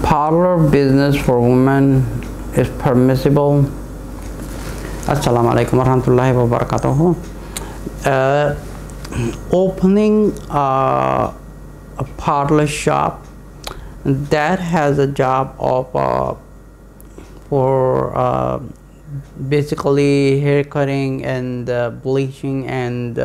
Parlor business for women is permissible. Assalamu alaikum warahmatullahi wabarakatuh. Opening a parlor shop that has a job of for basically hair cutting and bleaching and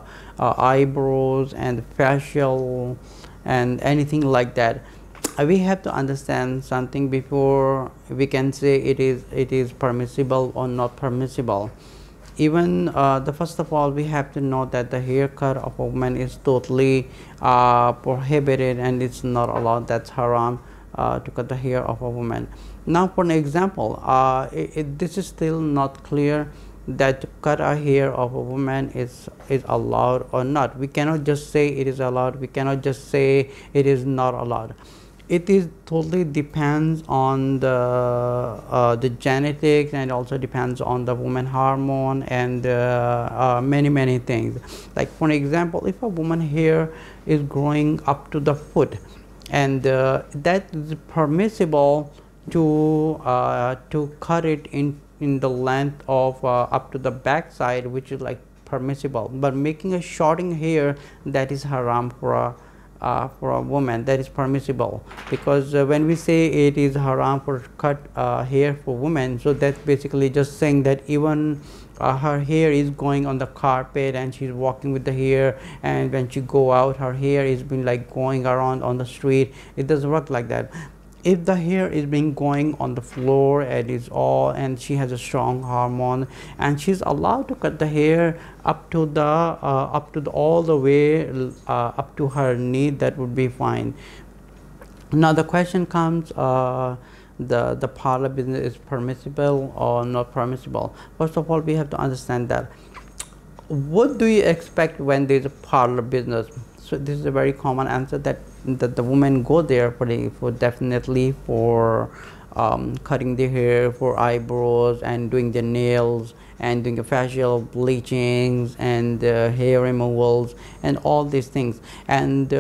eyebrows and facial and anything like that. We have to understand something before we can say it is permissible or not permissible. Even the first of all, we have to know that the haircut of a woman is totally prohibited and it's not allowed. That's haram to cut the hair of a woman. Now, for an example, this is still not clear that to cut a hair of a woman is allowed or not. We cannot just say it is allowed. We cannot just say it is not allowed. It is totally depends on the genetics, and also depends on the woman hormone and many things. Like for example, if a woman hair is growing up to the foot, and that is permissible to cut it in the length of up to the back side, which is like permissible. But making a shorting hair, that is haram for a woman. That is permissible, because when we say it is haram for cut hair for women, so that's basically just saying that even her hair is going on the carpet and she's walking with the hair, and when she go out, her hair is been like going around on the street. It doesn't work like that. If the hair is being going on the floor and is all, and she has a strong hormone, and she's allowed to cut the hair up to the all the way up to her knee, that would be fine. Now the question comes, the parlor business is permissible or not permissible. First of all, we have to understand that what do you expect when there's a parlor business. So this is a very common answer, that the women go there for definitely for cutting their hair, for eyebrows, and doing their nails, and doing a facial bleachings and hair removals and all these things, and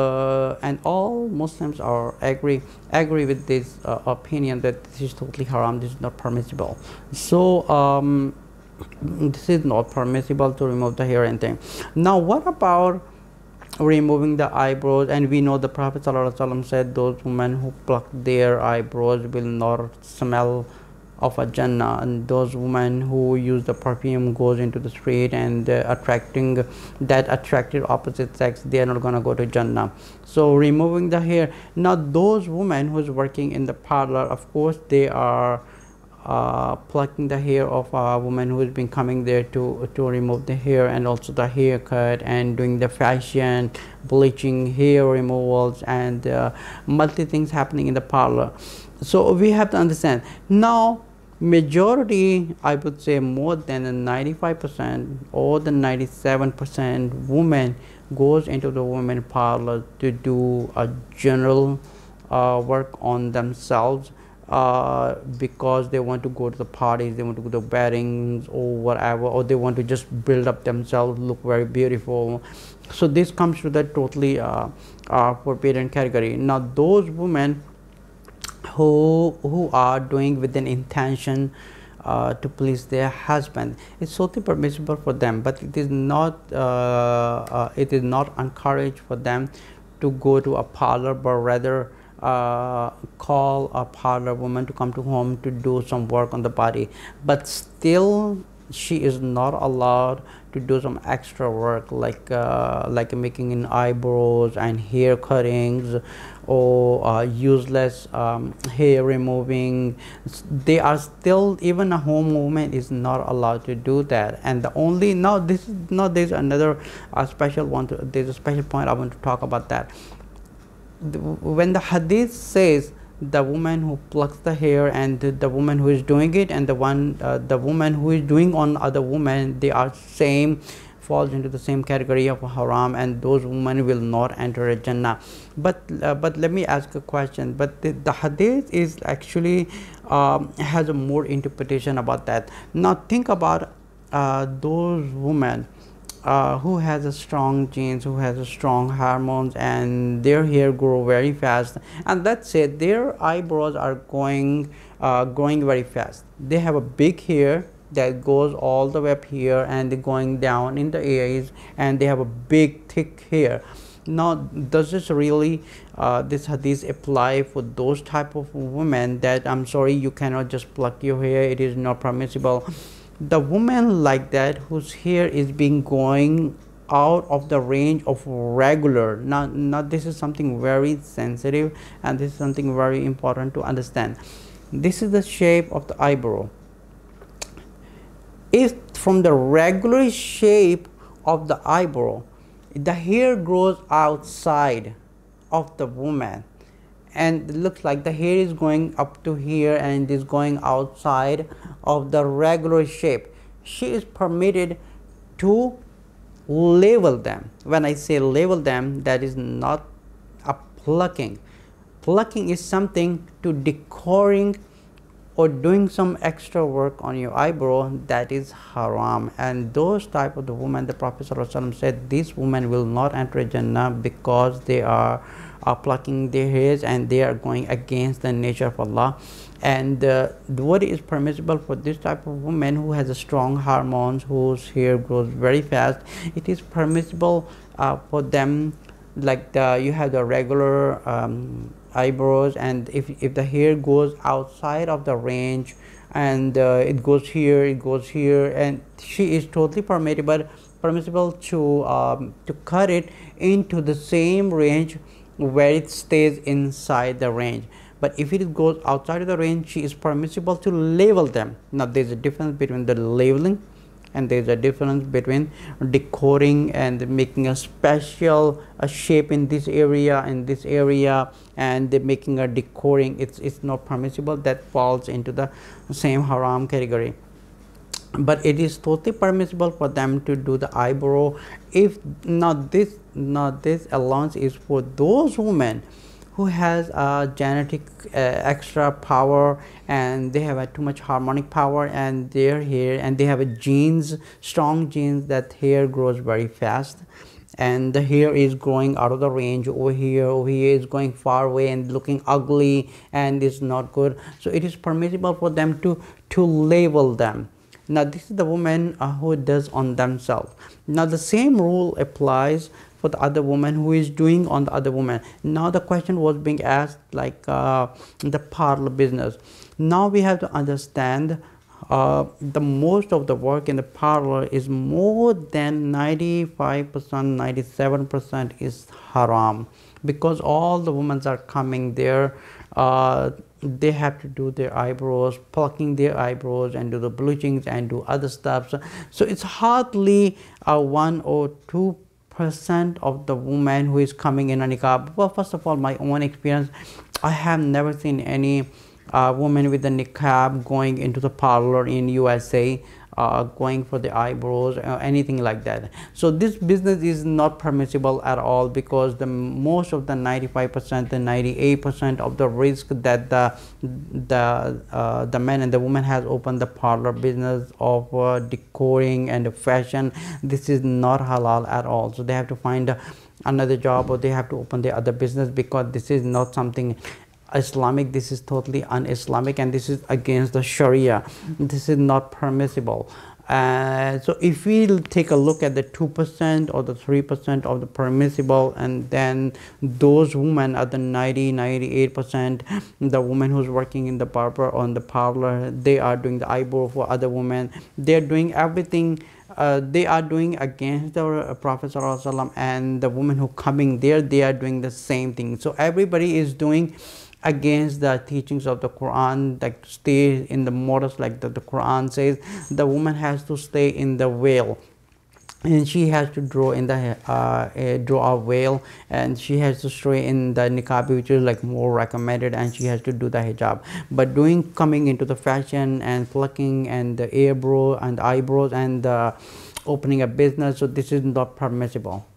all Muslims are agree with this opinion that this is totally haram. This is not permissible. So this is not permissible to remove the hair and thing. Now what about removing the eyebrows? And we know the Prophet ﷺ said those women who pluck their eyebrows will not smell of a Jannah, and those women who use the perfume goes into the street and attracted opposite sex, they are not going to go to Jannah. So removing the hair. Now those women who's working in the parlor, of course they are plucking the hair of a woman who has been coming there to remove the hair, and also the haircut, and doing the fashion, bleaching, hair removals, and multi things happening in the parlor. So we have to understand. Now majority, I would say more than 95% or the 97% women goes into the women parlor to do a general work on themselves, because they want to go to the parties, they want to go to weddings or whatever, or they want to just build up themselves, look very beautiful. So this comes to the totally forbidden category. Now those women who are doing with an intention to please their husband, it's totally permissible for them, but it is not encouraged for them to go to a parlor, but rather call a parlor woman to come to home to do some work on the body. But still she is not allowed to do some extra work like making in eyebrows and hair cuttings, or useless hair removing. They are still, even a home woman is not allowed to do that. And the only, now this is not, there's another special one, there's a special point I want to talk about that. When the hadith says the woman who plucks the hair and the woman who is doing it, and the woman who is doing on other women, they are same, falls into the same category of haram, and those women will not enter a Jannah. But let me ask a question. But the hadith is actually has a more interpretation about that. Now think about those women who has a strong genes, who has a strong hormones, and their hair grow very fast, and that's it, their eyebrows are growing very fast. They have a big hair that goes all the way up here and they're going down in the ears, and they have a big thick hair. Now does this really this apply for those type of women that I'm sorry, you cannot just pluck your hair, it is not permissible. The woman like that whose hair is being going out of the range of regular, not this is something very sensitive, and this is something very important to understand. This is the shape of the eyebrow. If from the regular shape of the eyebrow the hair grows outside of the woman, and it looks like the hair is going up to here and it is going outside of the regular shape, she is permitted to label them. When I say label them, that is not a plucking. Plucking is something to decoring or doing some extra work on your eyebrow, that is haram. And those type of the women, the Prophet ﷺ said, these women will not enter Jannah because they are plucking their hairs and they are going against the nature of Allah. And what is permissible for this type of woman who has a strong hormones, whose hair grows very fast, it is permissible for them, like you have the regular eyebrows, and if the hair goes outside of the range and it goes here, it goes here, and she is totally permissible to cut it into the same range where it stays inside the range. But if it goes outside of the range, she is permissible to label them. Now there is a difference between the labeling and there is a difference between decoring and making a special shape in this area and making a decoring. It's not permissible. That falls into the same haram category. But it is totally permissible for them to do the eyebrow. If not this allowance is for those women who has genetic extra power, and they have too much harmonic power, and their hair, and they have strong genes that hair grows very fast, and the hair is growing out of the range over here is going far away and looking ugly and is not good. So it is permissible for them to label them. Now this is the woman who does on themselves. Now the same rule applies for the other woman who is doing on the other woman. Now the question was being asked, like the parlor business. Now we have to understand the most of the work in the parlor is more than 95%, 97% is haram, because all the women are coming there. They have to do their eyebrows, plucking their eyebrows, and do the bleachings and do other stuff. So it's hardly 1 or 2% of the woman who is coming in a niqab. Well, first of all, my own experience, I have never seen any woman with a niqab going into the parlor in USA, going for the eyebrows or anything like that. So this business is not permissible at all, because the most of the 95%, the 98% of the risk that the man and the woman has opened the parlor business of decoring and fashion, this is not halal at all. So they have to find another job, or they have to open the other business, because this is not something Islamic. This is totally un-Islamic, and this is against the Sharia. This is not permissible. So if we take a look at the 2% or the 3% of the permissible, and then those women are the 98%, the woman who's working in the barber or in the parlor, they are doing the eyebrow for other women, they're doing everything. They are doing against the Prophet ﷺ, and the women who coming there, they are doing the same thing. So everybody is doing against the teachings of the Quran, like stay in the models, like the Quran says the woman has to stay in the veil, and she has to draw in the draw a veil, and she has to stay in the niqab, which is like more recommended, and she has to do the hijab. But coming into the fashion and plucking and the eyebrow and eyebrows and opening a business, so this is not permissible.